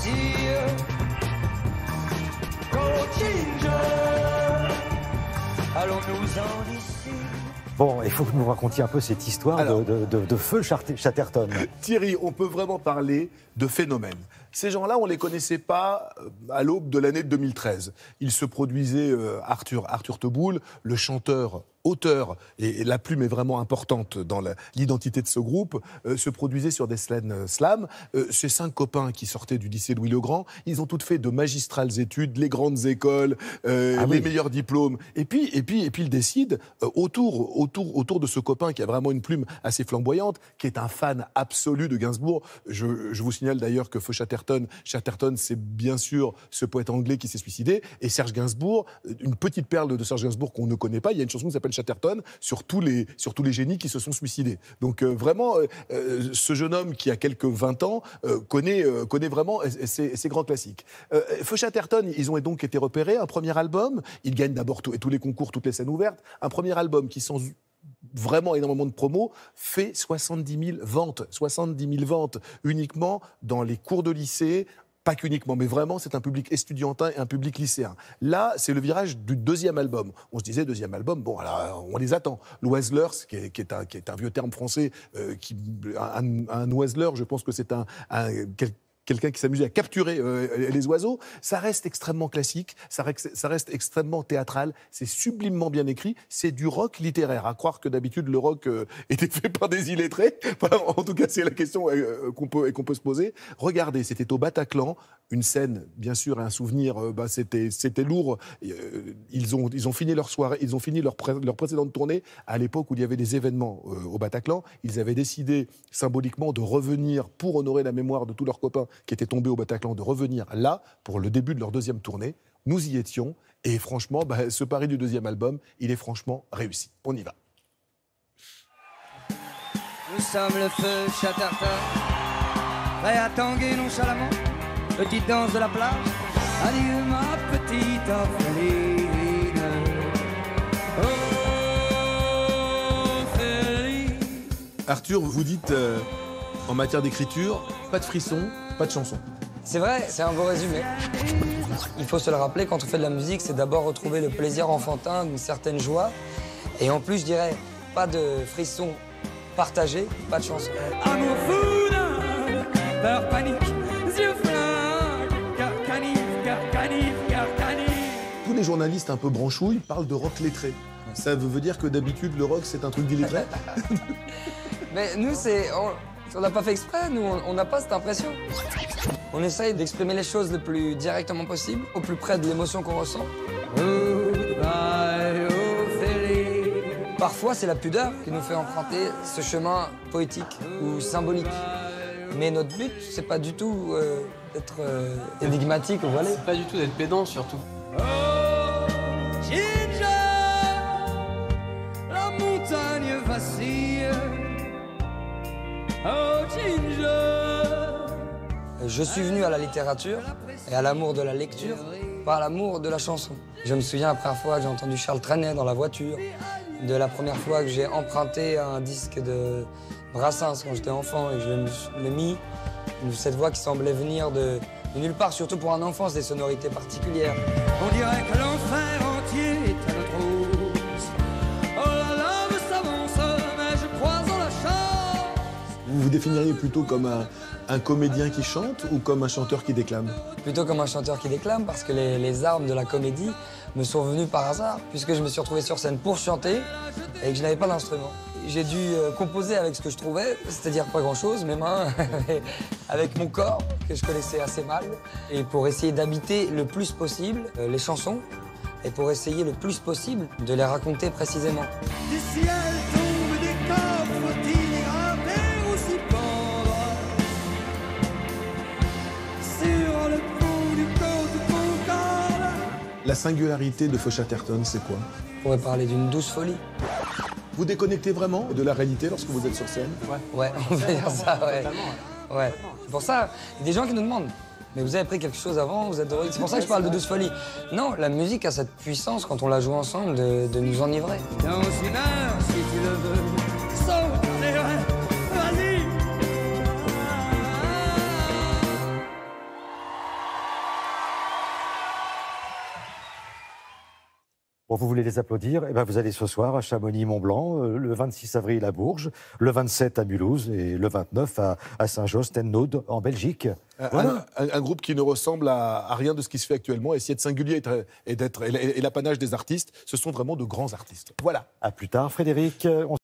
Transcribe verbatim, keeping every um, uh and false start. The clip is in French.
Allons-nous-en d'ici. Bon, il faut que vous nous racontiez un peu cette histoire Alors, de, de, de, de feu Chatterton. Thierry, on peut vraiment parler de phénomène. Ces gens-là, on ne les connaissait pas à l'aube de l'année deux mille treize. Il se produisait euh, Arthur, Arthur Teboul, le chanteur, auteur, et, et la plume est vraiment importante dans la, l'identité de ce groupe, euh, se produisait sur des scènes euh, slam. Euh, ces cinq copains qui sortaient du lycée Louis-le-Grand, ils ont toutes fait de magistrales études, les grandes écoles, euh, ah, les oui. meilleurs diplômes. Et puis, et puis, et puis ils décident, euh, autour, autour, autour de ce copain qui a vraiment une plume assez flamboyante, qui est un fan absolu de Gainsbourg. Je, je vous signale d'ailleurs que Feu Chatterton, Chatterton, c'est bien sûr ce poète anglais qui s'est suicidé, et Serge Gainsbourg, une petite perle de Serge Gainsbourg qu'on ne connaît pas, il y a une chanson qui s'appelle Chatterton sur tous les, sur tous les génies qui se sont suicidés. Donc euh, vraiment, euh, ce jeune homme qui a quelques vingt ans euh, connaît, euh, connaît vraiment ces, ces grands classiques. Euh, Feu Chatterton, ils ont donc été repérés, un premier album, ils gagnent d'abord tout, tous les concours, toutes les scènes ouvertes, un premier album qui sans vraiment énormément de promos, fait soixante-dix mille ventes. soixante-dix mille ventes uniquement dans les cours de lycée, pas qu'uniquement, mais vraiment, c'est un public estudiantin et un public lycéen. Là, c'est le virage du deuxième album. On se disait, deuxième album, bon, alors, on les attend. L'oiseleur, qui est, qui est, un, qui est un vieux terme français, euh, qui, un, un oiseleur, je pense que c'est un... un quel, quelqu'un qui s'amusait à capturer euh, les oiseaux, ça reste extrêmement classique, ça reste, ça reste extrêmement théâtral, c'est sublimement bien écrit, c'est du rock littéraire, à croire que d'habitude le rock euh, était fait par des illettrés, enfin, en tout cas c'est la question euh, qu'on peut, qu'on peut se poser. Regardez, c'était au Bataclan, une scène, bien sûr, et un souvenir, euh, bah, c'était, c'était lourd, euh, ils, ont, ils ont fini leur soirée, ils ont fini leur, pré- leur précédente tournée à l'époque où il y avait des événements euh, au Bataclan, ils avaient décidé symboliquement de revenir pour honorer la mémoire de tous leurs copains qui étaient tombés au Bataclan, de revenir là pour le début de leur deuxième tournée. Nous y étions et franchement, bah, ce pari du deuxième album, il est franchement réussi. On y va. Nous sommes le feu Chatterton, prêt à tanguer nonchalamment, petite danse de la plage. Adieu ma petite orpheline. Oh, Féline. Arthur, vous dites euh, en matière d'écriture, pas de frisson, pas de chanson. C'est vrai, c'est un beau résumé. Il faut se le rappeler, quand on fait de la musique, c'est d'abord retrouver le plaisir enfantin, d'une certaine joie. Et en plus, je dirais, pas de frissons partagés, pas de chanson. Amour fou, peur, panique, yeux flingues, cœur canif, cœur canif, cœur canif. Tous les journalistes un peu branchouilles parlent de rock lettré. Ça veut dire que d'habitude, le rock, c'est un truc d'illettré. Mais nous, c'est... On... On n'a pas fait exprès, nous, on n'a pas cette impression. On essaye d'exprimer les choses le plus directement possible, au plus près de l'émotion qu'on ressent. Parfois, c'est la pudeur qui nous fait emprunter ce chemin poétique ou symbolique. Mais notre but, c'est pas du tout euh, d'être euh, énigmatique ou voilé. C'est pas du tout d'être pédant, surtout. Oh, Ginger, la montagne vacille. Oh, Ginger. Je suis venu à la littérature et à l'amour de la lecture par l'amour de la chanson. Je me souviens la première fois que j'ai entendu Charles Trenet dans la voiture, de la première fois que j'ai emprunté un disque de Brassens quand j'étais enfant et que je l'ai mis, cette voix qui semblait venir de, de nulle part, surtout pour un enfant, c'est des sonorités particulières. On dirait que l'enfer entier est à notre rose. Oh là là, me s'avance, mais je crois en la chance. Vous vous définiriez plutôt comme un, un comédien qui chante ou comme un chanteur qui déclame? Plutôt comme un chanteur qui déclame, parce que les, les armes de la comédie me sont venues par hasard, puisque je me suis retrouvé sur scène pour chanter et que je n'avais pas d'instrument. J'ai dû euh, composer avec ce que je trouvais, c'est-à-dire pas grand-chose, mes mains, avec mon corps, que je connaissais assez mal, et pour essayer d'habiter le plus possible euh, les chansons, et pour essayer le plus possible de les raconter précisément. Du ciel tombent des corps, faut-il y grimper ou s'y pendre? Sur le pont du côte Concorde. La singularité de Feu Chatterton, c'est quoi? On pourrait parler d'une douce folie. Vous déconnectez vraiment de la réalité lorsque vous êtes sur scène? Ouais, ouais on peut dire ça, ouais. Ouais. ouais. C'est pour ça, il y a des gens qui nous demandent, mais vous avez pris quelque chose avant, vous êtes drôle. C'est pour ça que je parle de douce folie. Non, la musique a cette puissance, quand on la joue ensemble, de, de nous enivrer. Dans une heure, si tu le veux, saute les rêves, vas-y. Bon, vous voulez les applaudir? Eh ben, vous allez ce soir à Chamonix-Mont-Blanc, euh, le vingt-six avril à Bourges, le vingt-sept à Mulhouse et le vingt-neuf à, à Saint-Josse-ten-Noode en Belgique. Un, Voilà. un, un groupe qui ne ressemble à, à rien de ce qui se fait actuellement. Et si être singulier est- et, d'être, et l'apanage des artistes, ce sont vraiment de grands artistes. Voilà. À plus tard, Frédéric. On